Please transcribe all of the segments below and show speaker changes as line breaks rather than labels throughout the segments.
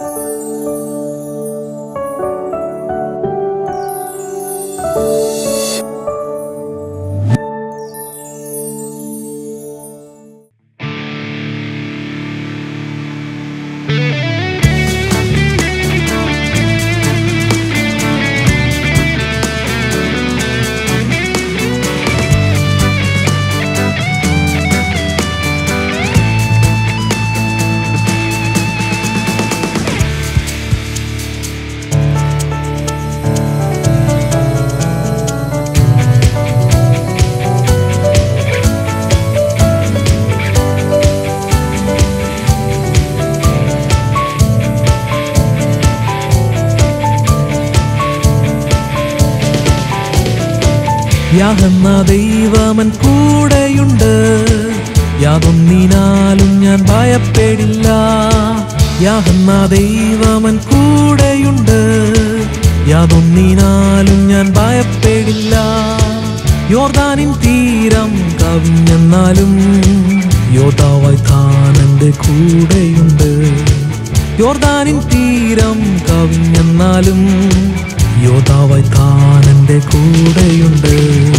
യാഹെന്ന ദൈവമൻ കൂടെയുണ്ട്, യാതൊന്നിനാലും ഞാൻ ഭയപ്പെടില്ല. യാഹെന്ന ദൈവമൻ കൂടെയുണ്ട്, യാതൊന്നിനാലും ഞാൻ ഭയപ്പെടില്ല. യോർദാനിൻ തീരം കവിഞ്ഞെന്നാലും യോദ്ധാവായി താൻ എൻ്റെ കൂടെയുണ്ട്. യോർദാനിൻ തീരം കവിഞ്ഞെന്നാലും യോദ്ധാവായി താൻ എൻ്റെ കൂടെയുണ്ട്.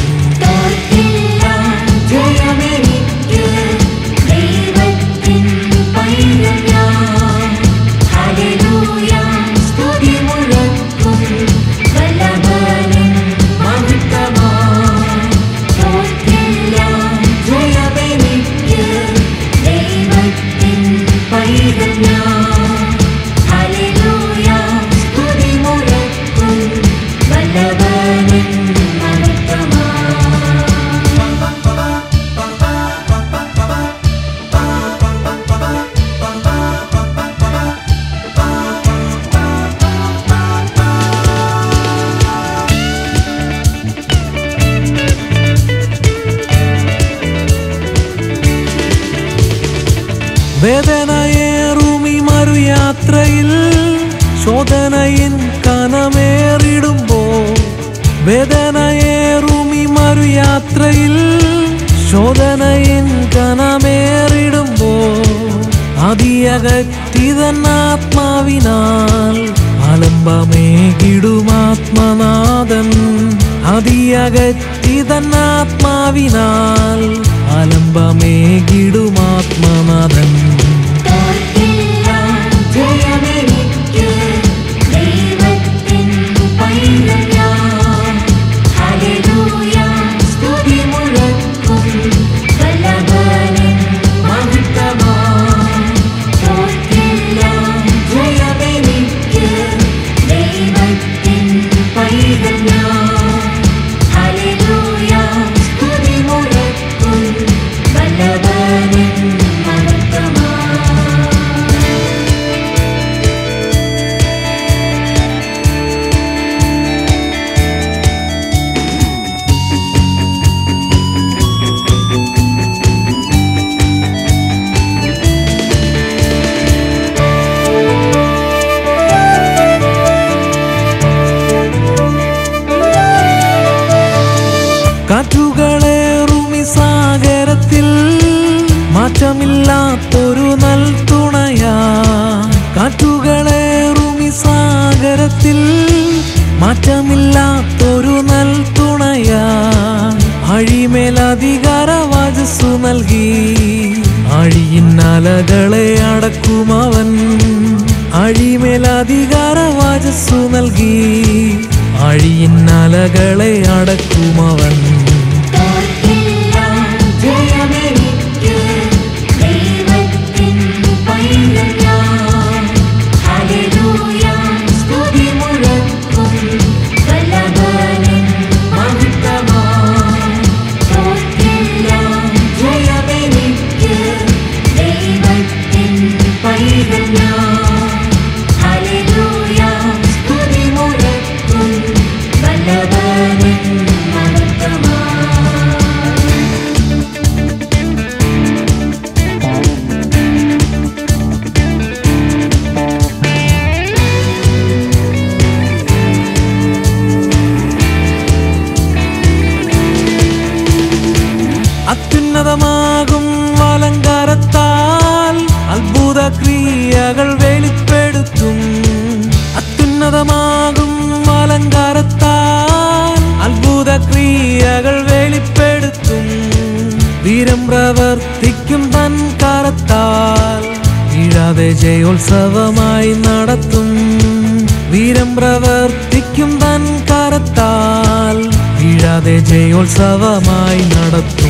വേദനയേറുമീ മറുയാത്രയിൽ ശോധനയിൻ കനമേറിടുമ്പോൾ, വേദനയേറുമീ മറുയാത്രയിൽ ശോധനയിൻ കനമേറിടുമ്പോൾ, അതിയകറ്റിതന്നാത്മാവിനാൽ ആലംബമേകിടുമാത്മനാഥൻ. അതിയകറ്റിതന്നാത്മാവിനാൽ ആലംബമേകിടുമാത്മനാഥൻ. കാറ്റുകളേറുമി സാഗരത്തിൽ മാറ്റമില്ലാത്തൊരു നൽതുണയാ. കാറ്റുകളേറുമി സാഗരത്തിൽ മാറ്റമില്ലാത്തൊരു നൽതുണയാ. അഴിമേലധികാരവചസ്സു നൽകി അഴിയിൻ അലകളെ അടക്കുമവൻ. അഴിമേലധികാരവചസ്സു നൽകി അഴിയിൻ അലകളെ അടക്കുമവൻ. അത്യുന്നതമാകും അലങ്കാരത്താൽ അത്ഭുത ക്രിയകൾ വെളിപ്പെടുത്ത വീഴ്ത്തും. അത്യുന്നതമാകും അലങ്കാരത്താൽ അത്ഭുത ക്രിയകൾ വെളിപ്പെടുത്തും. വീരം പ്രവർത്തിക്കും തൻ കരത്താൽ വീഴാതെ ജയോത്സവമായി നടത്തും. വീരം പ്രവർത്തിക്കും തൻ കരത്താൽ വീഴാതെ ജയോത്സവമായി നടത്തും.